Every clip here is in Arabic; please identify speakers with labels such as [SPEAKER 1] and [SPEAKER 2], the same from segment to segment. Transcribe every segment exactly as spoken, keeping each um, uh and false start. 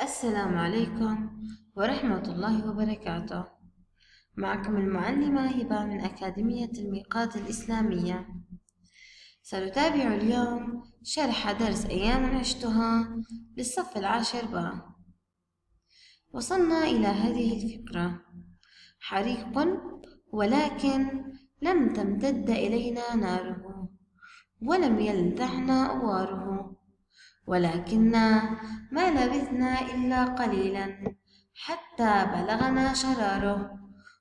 [SPEAKER 1] السلام عليكم ورحمة الله وبركاته. معكم المعلمة هبة من أكاديمية الميقات الإسلامية. سنتابع اليوم شرح درس أيام عشتها للصف العاشر باء. وصلنا إلى هذه الفقرة: حريق ولكن لم تمتد إلينا ناره، ولم يلدعنا أواره، ولكننا ما لبثنا إلا قليلا حتى بلغنا شراره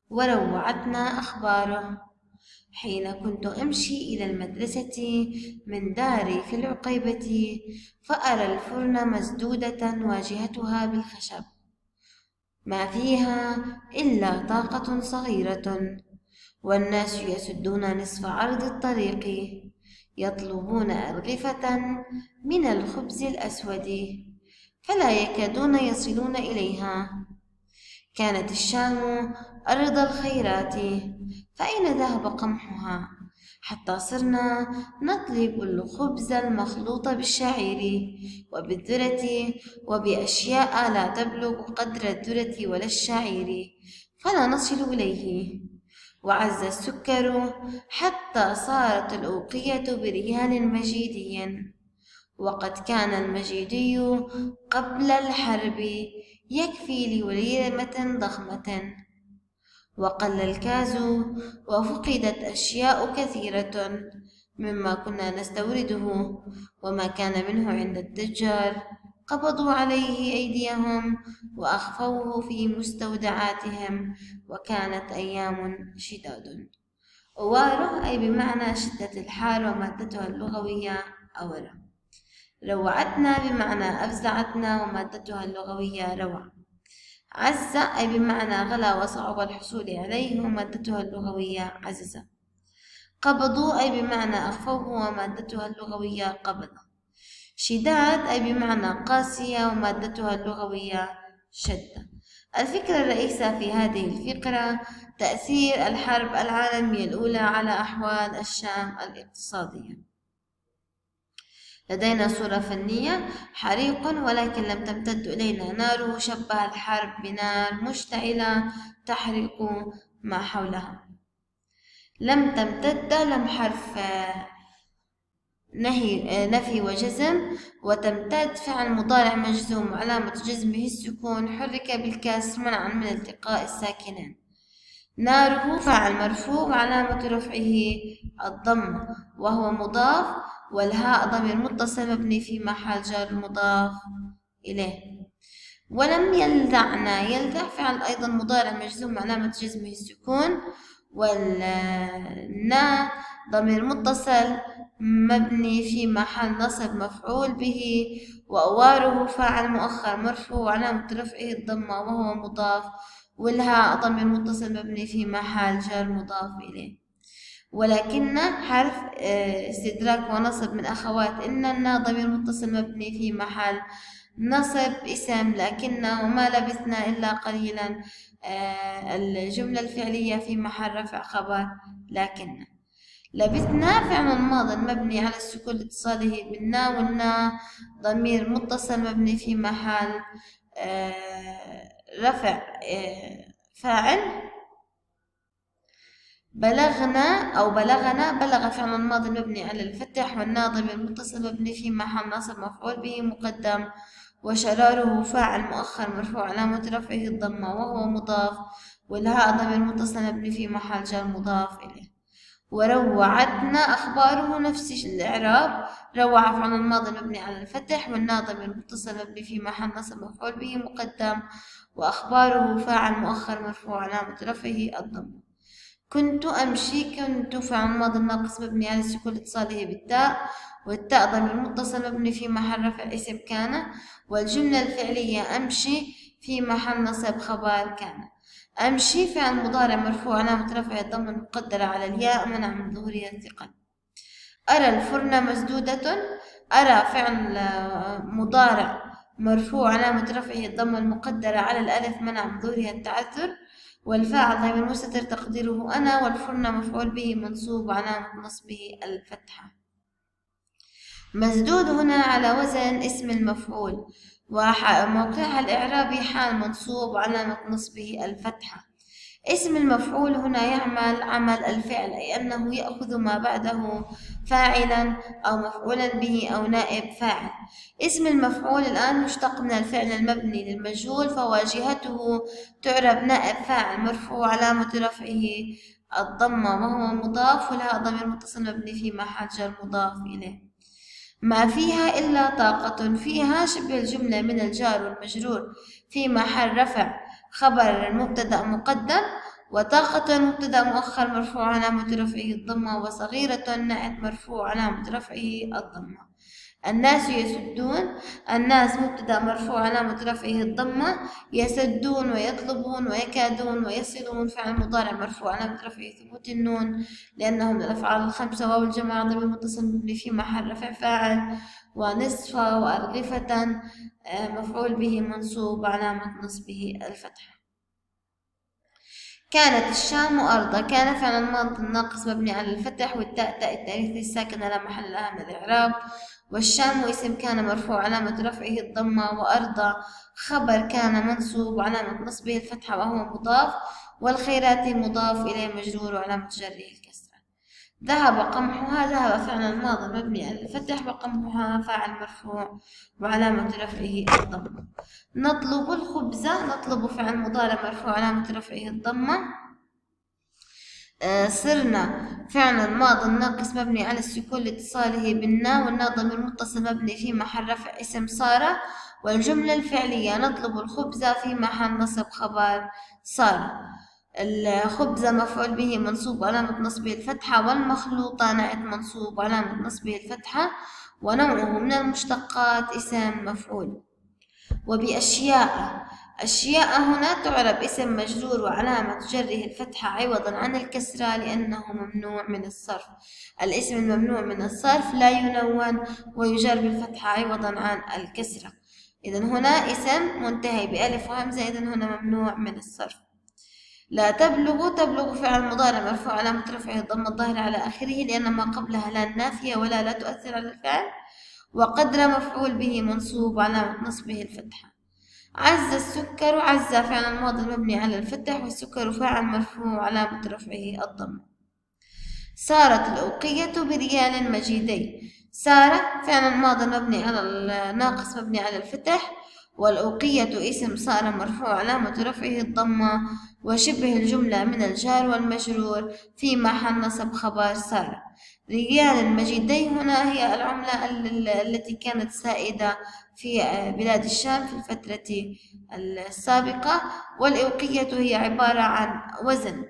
[SPEAKER 1] وروعتنا أخباره. حين كنت أمشي إلى المدرسة من داري في العقيبة فأرى الفرن مسدودة واجهتها بالخشب، ما فيها إلا طاقة صغيرة، والناس يسدون نصف عرض الطريق يطلبون أرغفة من الخبز الأسود فلا يكادون يصلون إليها. كانت الشام أرض الخيرات، فأين ذهب قمحها؟ حتى صرنا نطلب الخبز المخلوط بالشعير وبالذرة وبأشياء لا تبلغ قدر الذرة ولا الشعير فلا نصل إليه. وعز السكر حتى صارت الأوقية بريال مجيدي، وقد كان المجيدي قبل الحرب يكفي لوليمة ضخمة. وقل الكاز وفقدت أشياء كثيرة مما كنا نستورده، وما كان منه عند التجار قبضوا عليه أيديهم وأخفوه في مستودعاتهم، وكانت أيام شداد. أواره أي بمعنى شدة الحال ومادتها اللغوية أورا. روعتنا بمعنى أفزعتنا ومادتها اللغوية روعة. عز أي بمعنى غلا وصعب الحصول عليه ومادتها اللغوية عززة. قبضوا أي بمعنى أخفوه ومادتها اللغوية قبضة. شداد أي بمعنى قاسية ومادتها اللغوية شدة. الفكرة الرئيسة في هذه الفقرة تأثير الحرب العالمية الأولى على أحوال الشام الاقتصادية. لدينا صورة فنية: حريق ولكن لم تمتد إلينا ناره، شبه الحرب بنار مشتعلة تحرق ما حولها. لم تمتد لم حرف نهي نفي وجزم، وتمتد فعل مضارع مجزوم وعلامة جزمه السكون، حرك بالكسر منعا من التقاء الساكنين. ناره فاعل مرفوع وعلامة رفعه الضم وهو مضاف، والهاء ضمير متصل مبني في محل جر مضاف إليه. ولم يلدعنا، يلدع فعل أيضا مضارع مجزوم علامة جزمه السكون، والنا ضمير متصل مبني في محل نصب مفعول به، وأواره فاعل مؤخر مرفوع وعلامة رفعه الضمة وهو مضاف، والهاء ضمير متصل مبني في محل جر مضاف إليه. ولكن حرف استدراك ونصب من أخوات إننا ضمير متصل مبني في محل نصب اسم لكن، وما لبثنا إلا قليلا الجملة الفعلية في محل رفع خبر لكن. لبثنا فعل ماض مبني على السكون لاتصاله بالنا، والنا ضمير متصل مبني في محل رفع فاعل. بلغنا أو بلغنا، بلغ فعل ماض مبني على الفتح، والنا ضمير متصل مبني في محل نصب مفعول به مقدم، وشراره فاعل مؤخر مرفوع علامة رفعه الضمة وهو مضاف، والهاء ضمير متصل مبني في محل جر مضاف إليه. وروعتنا أخباره نفس الإعراب، روع فعل الماضي مبني على الفتح، والنا ضمير متصل مبني في محل نصب مفعول به مقدم، وأخباره فاعل مؤخر مرفوع علامة رفعه الضمة. كنت أمشي، كنت فعل ماضي ناقص مبني على السكون لاتصاله بالتاء، والتاء ضمير متصل مبني في محل رفع اسم كان، والجملة الفعلية أمشي في محل نصب خبر كان. أمشي فعل مضارع مرفوع علامة رفعه الضمة المقدرة على الياء منع من ظهورها الثقل. أرى الفرن مسدودة، أرى فعل مضارع مرفوع علامة رفعه الضمة المقدرة على الألف منع من ظهورها التعذر، والفاعل ضمير مستتر تقديره أنا، والفرن مفعول به منصوب علامة نصبه الفتحة. مسدود هنا على وزن اسم المفعول، وموقعها الإعرابي حال منصوب وعلامة نصبه الفتحة. اسم المفعول هنا يعمل عمل الفعل، أي أنه يأخذ ما بعده فاعلا أو مفعولا به أو نائب فاعل. اسم المفعول الآن يشتق من الفعل المبني للمجهول، فواجهته تعرب نائب فاعل مرفوع علامة رفعه الضمة وهو مضاف، ولها ضمير متصل مبني في محل جر مضاف إليه. ما فيها إلا طاقة، فيها شبه الجملة من الجار والمجرور في محل رفع خبر المبتدأ مقدم، وطاقة مبتدأ مؤخر مرفوع علامة رفعه الضمة، وصغيرة نعت مرفوع علامة رفعه الضمة. الناس يسدون، الناس مبتدأ مرفوع علامة رفعه الضمة، يسدون ويطلبون ويكادون ويصلون فعل مضارع مرفوع علامة رفعه ثبوت النون لأنهم من الأفعال الخمسة، واو الجماعة ضمير متصل مبني في محل رفع فاعل، ونصف وأرغفة مفعول به منصوب علامة نصبه الفتحة. كانت الشام أرضا، كان فعل الماضي الناقص مبني على الفتح، والتاء تاء التأنيث الساكنة لا محل لها من الإعراب، والشام اسم كان مرفوع علامة رفعه الضمة، وأرضا خبر كان منصوب علامة نصبه الفتحة وهو مضاف، والخيرات مضاف إليه مجرور وعلامة جره الكسرة. ذهب قمحها، ذهب فعل الماضي مبني على الفتح، وقمحها فاعل مرفوع وعلامة رفعه الضمة. نطلب الخبز، نطلب فعل مضارع مرفوع علامة رفعه الضمة. آه صرنا فعل الماضي الناقص مبني على السكون لاتصاله بالنا، والنا ضمير متصل مبني في محل رفع اسم صار، والجملة الفعلية نطلب الخبز في محل نصب خبر صار. الخبز مفعول به منصوب علامة نصبه الفتحة، والمخلوطة نائب منصوب علامة نصبه الفتحة، ونوعه من المشتقات اسم مفعول. وبأشياء، أشياء هنا تعرب اسم مجرور وعلامة جره الفتحة عوضا عن الكسرة لأنه ممنوع من الصرف. الاسم الممنوع من الصرف لا ينون ويجر بالفتحة عوضا عن الكسرة. إذن هنا اسم منتهي بألف وهمزة، إذن هنا ممنوع من الصرف. لا تبلغ، تبلغ فعل مضارع مرفوع علامة رفعه الضمة الظاهرة على آخره لأن ما قبلها لا نافية ولا لا تؤثر على الفعل، وقدر مفعول به منصوب علامة نصبه الفتحة. عز السكر، عز فعل الماضي المبني على الفتح، والسكر فاعل مرفوع علامة رفعه الضمة. سارت الأوقية بريال مجيدي، سارة فعل الماضي المبني على الناقص مبني على الفتح، والأوقية اسم صار مرفوع علامة رفعه الضمة، وشبه الجملة من الجار والمجرور في محل نصب خبر سارة. ريال مجيدي هنا هي العملة التي كانت سائدة في بلاد الشام في الفترة السابقة، والأوقية هي عبارة عن وزن.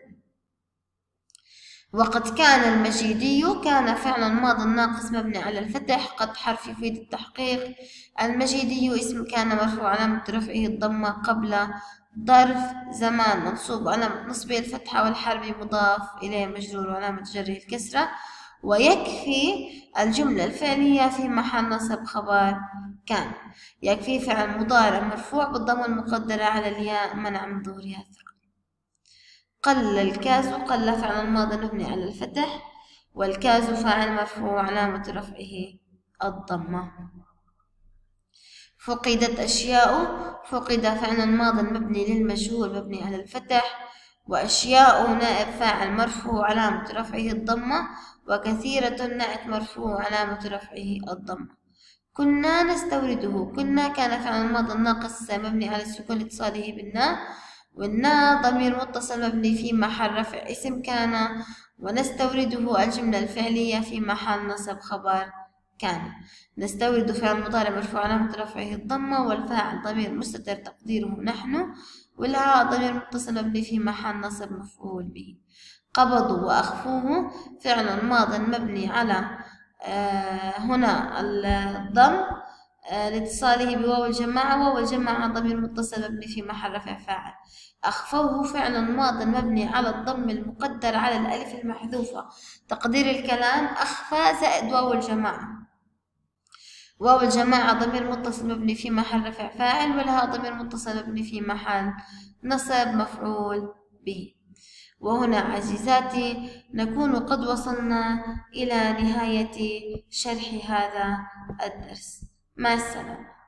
[SPEAKER 1] وقد كان المجيدي، كان فعل الماضي الناقص مبني على الفتح، قد حرف يفيد التحقيق. المجيدي اسم كان مرفوع علامة رفعه الضمة قبل ظرف زمان منصوب علامة نصبه الفتحة، والحرب مضاف إليه مجرور وعلامة جره الكسرة. ويكفي الجملة الفعلية في محل نصب خبر كان. يكفي فعل مضارع مرفوع بالضمة المقدرة على الياء منع من ظهورها الثقل. قل الكاس، قل فعل الماضي مبني على الفتح، والكاس فاعل مرفوع علامة رفعه الضمة. فقدت أشياء، فقد فعل الماضي مبني للمجهول مبني على الفتح، وأشياء نائب فاعل مرفوع علامة رفعه الضمة، وكثيرة نائب مرفوع علامة رفعه الضمة. كنا نستورده، كنا كان فعل الماضي الناقص مبني على السكون لاتصاله بالنا، والنا ضمير متصل مبني في محل رفع اسم كان، ونستورده الجملة الفعلية في محل نصب خبر كان. نستورد فعل مضارع مرفوع علامة رفعه الضمة، والفاعل ضمير مستتر تقديره نحن، والهاء ضمير متصل مبني في محل نصب مفعول به. قبضوا وأخفوه فعل ماض مبني على آه هنا الضم آه لاتصاله بواو الجماعة، واو الجماعة ضمير متصل مبني في محل رفع فاعل. أخفوه فعل ماض مبني على الضم المقدر على الألف المحذوفة، تقدير الكلام أخفى زائد واو الجماعة. واو الجماعة ضمير متصل مبني في محل رفع فاعل، والهاء ضمير متصل مبني في محل نصب مفعول به. وهنا عزيزاتي نكون قد وصلنا إلى نهاية شرح هذا الدرس. مع السلامة.